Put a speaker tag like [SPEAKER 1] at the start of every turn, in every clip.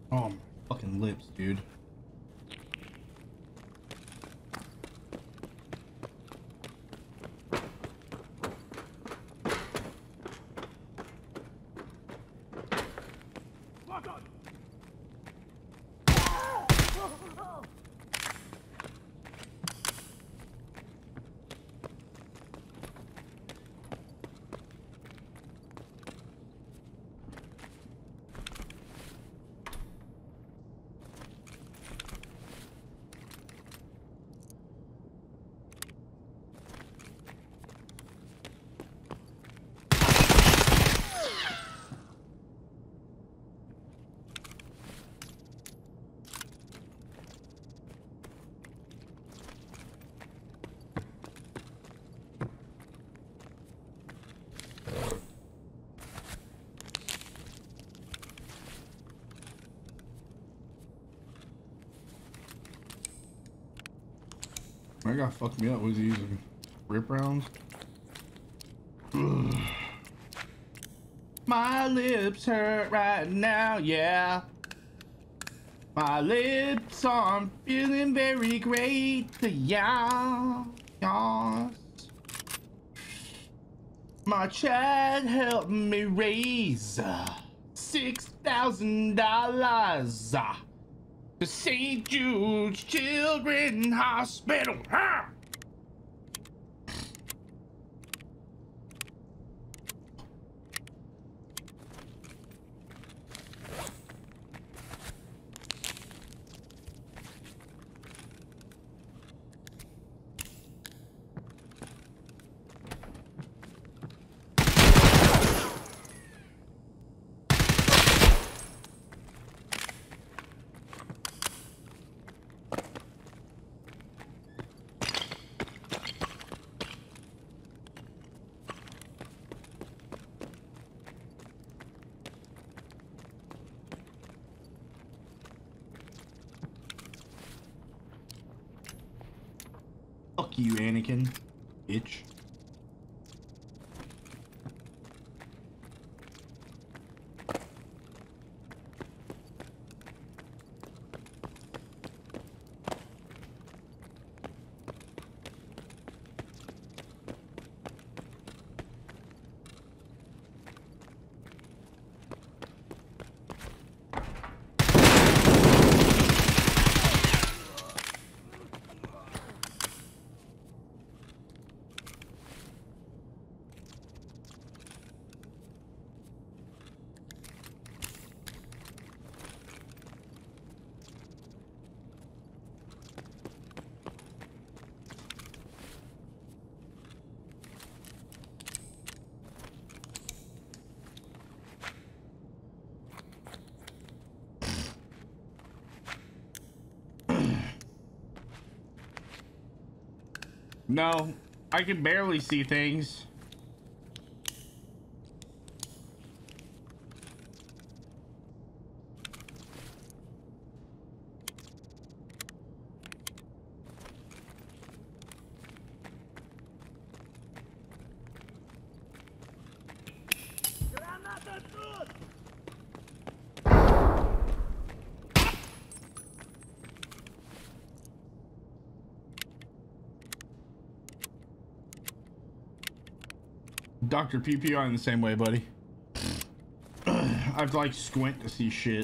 [SPEAKER 1] Oh, my fucking lips, dude. My guy fucked me up. Was he using rip rounds? Ugh. My lips hurt right now, yeah. My lips aren't feeling very great, yeah. Yes. My child helped me raise $6,000 to St. Jude's Children's Hospital. Huh? Fuck you, Anakin, bitch. No, I can barely see things. Dr. PPR in the same way, buddy. I have to like squint to see shit.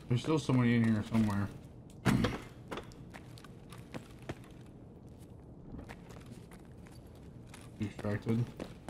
[SPEAKER 1] There's still somebody in here somewhere. Distracted.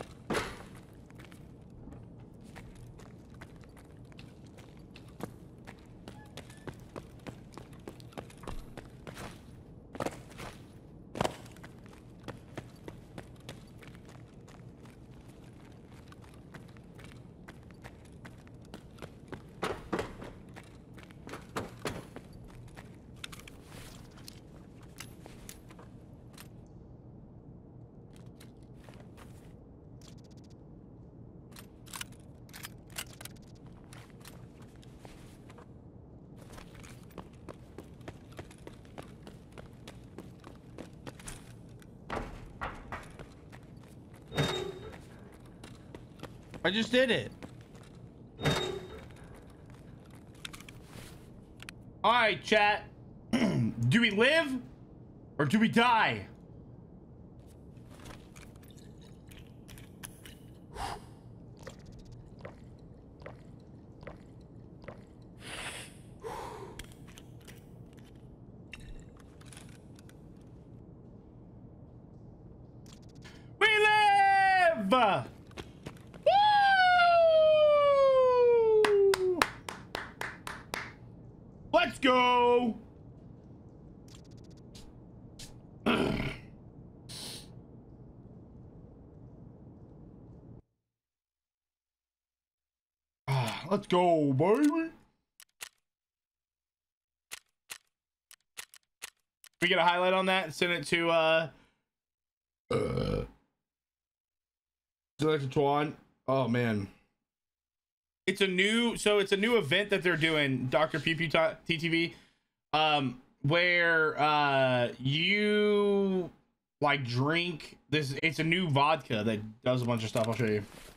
[SPEAKER 2] I just did it.
[SPEAKER 1] All right, chat. Do we live or do we die? We live! Woo! Let's go! Let's go, baby. We get a highlight on that and send it to send it to Twan. Oh man. It's a new event that they're doing, Dr. PP TTV, where you like drink this. It's a new vodka that does a bunch of stuff. I'll show you.